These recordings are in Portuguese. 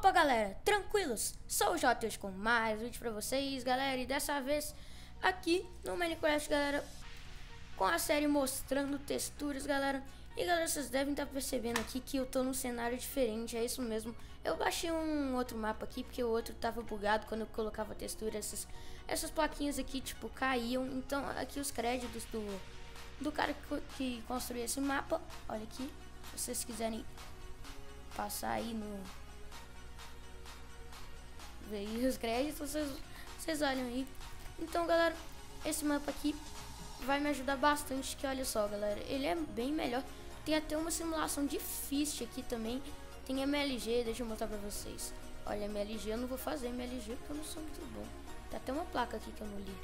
Opa galera, tranquilos? Sou o Jota hoje com mais um vídeo pra vocês, galera. E dessa vez aqui no Minecraft, galera, com a série mostrando texturas, galera. E galera, vocês devem estar percebendo aqui que eu tô num cenário diferente, é isso mesmo. Eu baixei um outro mapa aqui porque o outro tava bugado quando eu colocava textura. Essas plaquinhas aqui tipo caíam. Então aqui os créditos do cara que construiu esse mapa. Olha aqui, se vocês quiserem passar aí no... ver os créditos, vocês olham aí. Então galera, esse mapa aqui vai me ajudar bastante, que olha só galera, ele é bem melhor. Tem até uma simulação de Fist aqui também. Tem MLG, deixa eu mostrar pra vocês. Olha, MLG eu não vou fazer MLG porque eu não sou muito bom. Tem até uma placa aqui que eu não li.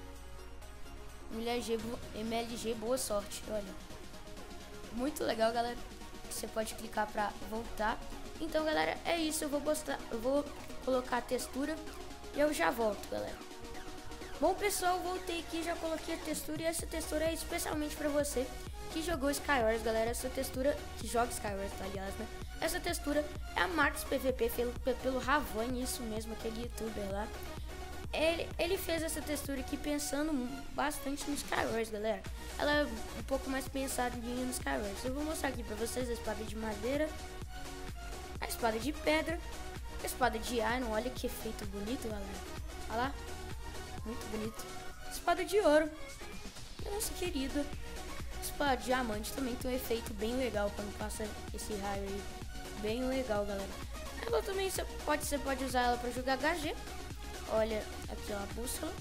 MLG boa sorte, olha. Muito legal galera. Você pode clicar pra voltar. Então galera, é isso, eu vou colocar a textura e eu já volto galera. Bom pessoal, voltei aqui, já coloquei a textura. E essa textura é especialmente pra você que jogou Skywars, galera. Essa textura, que joga Skywars, aliás, né? Essa textura é a Max PVP pelo Ravani, isso mesmo, aquele youtuber lá. Ele fez essa textura aqui pensando bastante no Skywars, galera. Ela é um pouco mais pensada no Skywars. Eu vou mostrar aqui pra vocês a espada de madeira, a espada de pedra, a espada de iron. Olha que efeito bonito, galera. Olha lá, muito bonito. Espada de ouro, nossa querida. Espada de diamante também tem um efeito bem legal quando passa esse raio aí. Bem legal, galera. Ela também você pode usar ela para jogar HG. Olha aqui, ó, a bússola.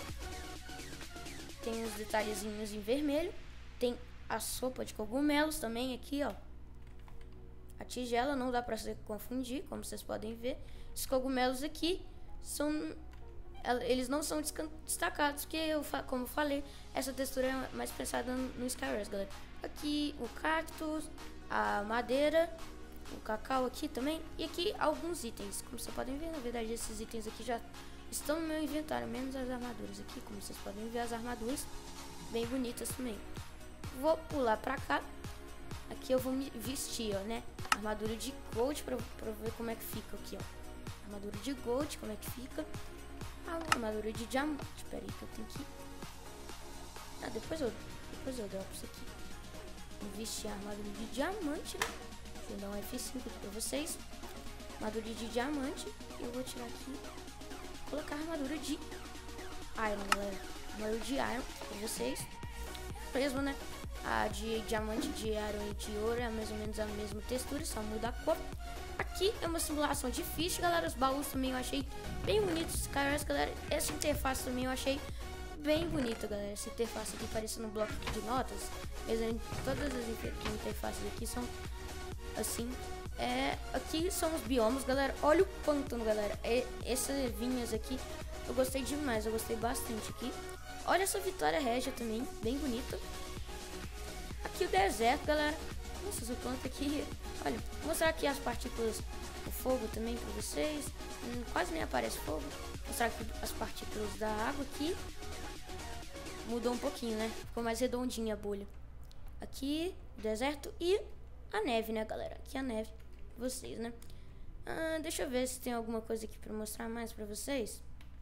Tem os detalhezinhos em vermelho. Tem a sopa de cogumelos também aqui, ó. A tigela não dá pra se confundir, como vocês podem ver. Esses cogumelos aqui eles não são destacados, porque como eu falei, essa textura é mais pensada no Skywars, galera. Aqui o cactus, a madeira, o cacau aqui também. E aqui alguns itens, como vocês podem ver, na verdade esses itens aqui já estão no meu inventário, menos as armaduras aqui, como vocês podem ver, as armaduras bem bonitas também. Vou pular pra cá. Aqui eu vou me vestir, ó, né? Armadura de gold pra ver como é que fica aqui, ó. Armadura de gold, como é que fica. Armadura de diamante. Pera aí que eu tenho que... depois eu dropo isso aqui. Vou vestir a armadura de diamante, né? Vou dar um F5 aqui pra vocês. Armadura de diamante. Eu vou tirar aqui. Colocar a armadura de iron, galera. Armadura de iron pra vocês. Mesmo, né? A de diamante, de iron e de ouro é mais ou menos a mesma textura, só muda a cor. Aqui é uma simulação de Fist, galera. Os baús também eu achei bem bonitos. Skywars, galera. Essa interface também eu achei bem bonita, galera. Essa interface aqui parecendo um bloco de notas. Todas as interfaces aqui são assim. Aqui são os biomas, galera. Olha o pântano, galera. Essas vinhas aqui eu gostei demais. Eu gostei bastante aqui. Olha essa Vitória Régia também, bem bonita. Aqui o deserto, galera. Nossa, essa planta aqui. Olha, vou mostrar aqui as partículas do fogo também pra vocês. Quase nem aparece fogo. Vou mostrar aqui as partículas da água aqui. Mudou um pouquinho, né? Ficou mais redondinha a bolha. Aqui o deserto e a neve, né, galera? Aqui a neve. Vocês, né? Deixa eu ver se tem alguma coisa aqui pra mostrar mais pra vocês.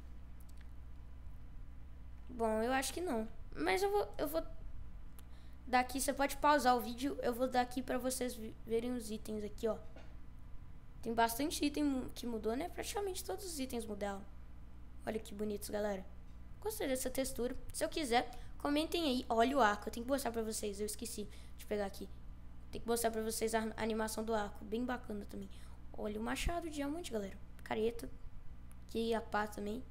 Bom, eu acho que não. Mas eu vou daqui, você pode pausar o vídeo. Eu vou dar aqui pra vocês verem os itens aqui, ó. Tem bastante item que mudou, né? Praticamente todos os itens mudaram. Olha que bonitos, galera. Gostei dessa textura. Se eu quiser, comentem aí. Olha o arco, eu tenho que mostrar pra vocês. Eu esqueci de pegar aqui. Tem que mostrar pra vocês a animação do arco. Bem bacana também. Olha o machado de diamante, galera. Careta. Aqui a pá também.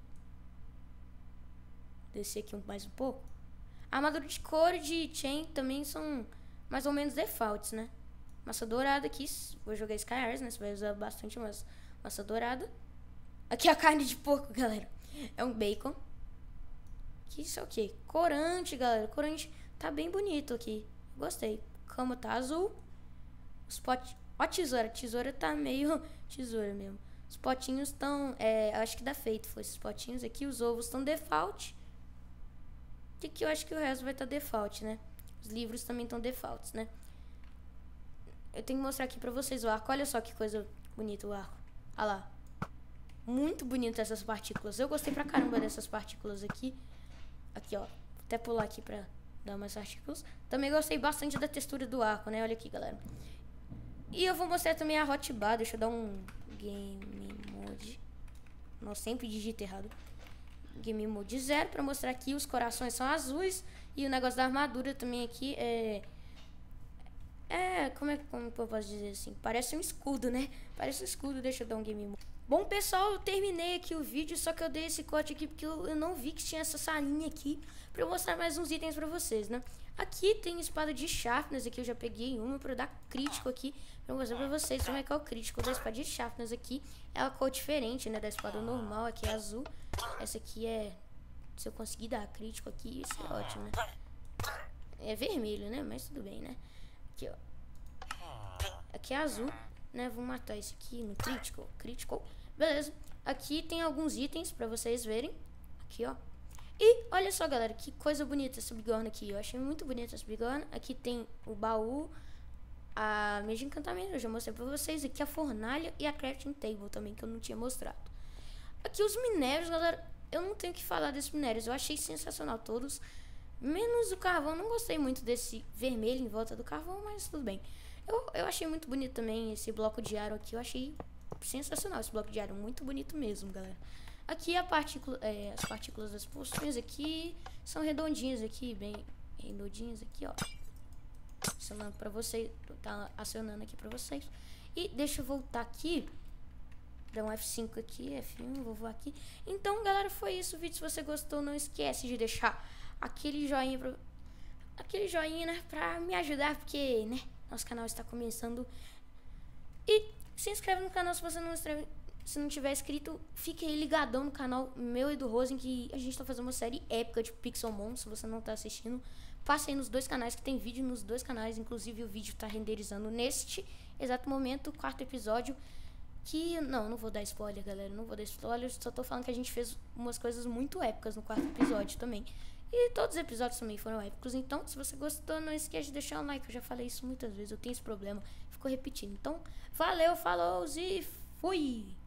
Descer aqui mais um pouco. A armadura de couro de chain também são mais ou menos defaults, né? Massa dourada aqui. Vou jogar Skywars, né? Você vai usar bastante massa dourada. Aqui a carne de porco, galera. É um bacon. Aqui isso é o quê? Corante, galera. Corante tá bem bonito aqui. Gostei. Cama tá azul. Os potes... Ó, tesoura. Tesoura tá meio tesoura mesmo. Os potinhos estão... acho que dá feito. Foi esses potinhos aqui. Os ovos estão default. Que eu acho que o resto vai estar default, né? Os livros também estão defaults, né? Eu tenho que mostrar aqui pra vocês o arco. Olha só que coisa bonita o arco. Olha lá. Muito bonito essas partículas. Eu gostei pra caramba dessas partículas aqui. Aqui, ó. Vou até pular aqui pra dar umas partículas. Também gostei bastante da textura do arco, né? Olha aqui, galera. E eu vou mostrar também a hotbar. Deixa eu dar um game mode. Nossa, sempre digito errado. Game mode 0 pra mostrar que os corações são azuis. E o negócio da armadura também aqui como eu posso dizer assim? Parece um escudo, né? Parece um escudo. Deixa eu dar um game mode. Bom, pessoal, eu terminei aqui o vídeo, só que eu dei esse corte aqui porque eu não vi que tinha essa salinha aqui pra eu mostrar mais uns itens pra vocês, né? Aqui tem espada de sharpness, aqui eu já peguei uma pra dar crítico aqui, pra mostrar pra vocês como é que é o crítico da espada de sharpness aqui. É uma cor diferente, né, da espada normal, aqui é azul. Essa aqui se eu conseguir dar crítico aqui, isso é ótimo, né? É vermelho, né, mas tudo bem, né? Aqui, ó. Aqui é azul, né, vou matar esse aqui no crítico. Beleza, aqui tem alguns itens pra vocês verem. Aqui, ó. E olha só, galera, que coisa bonita essa bigorna aqui. Eu achei muito bonita essa bigorna. Aqui tem o baú, a mesa de encantamento, eu já mostrei pra vocês. Aqui a fornalha e a crafting table também, que eu não tinha mostrado. Aqui os minérios, galera. Eu não tenho o que falar desses minérios. Eu achei sensacional todos. Menos o carvão. Não gostei muito desse vermelho em volta do carvão, mas tudo bem. Eu achei muito bonito também esse bloco de aro aqui. Eu achei sensacional esse bloco de aro. Muito bonito mesmo, galera. Aqui as partículas das poções aqui são redondinhas aqui, bem redondinhas aqui, ó. Acionando pra vocês, tá acionando aqui pra vocês. E deixa eu voltar aqui. Dá um F5 aqui, F1, vou voar aqui. Então, galera, foi isso o vídeo. Se você gostou, não esquece de deixar aquele joinha, né, pra me ajudar, porque, né, nosso canal está começando. E se inscreve no canal se você não tiver inscrito. Fique aí ligadão no canal meu e do Rosen, que a gente tá fazendo uma série épica de Pixelmon. Se você não tá assistindo, passe aí nos dois canais, que tem vídeo nos dois canais. Inclusive o vídeo tá renderizando neste exato momento, o 4º episódio. Que, não vou dar spoiler, galera, não vou dar spoiler. Só tô falando que a gente fez umas coisas muito épicas no 4º episódio também. E todos os episódios também foram épicos. Então, se você gostou, não esquece de deixar um like. Eu já falei isso muitas vezes, eu tenho esse problema, fico repetindo. Então, valeu, falou e fui!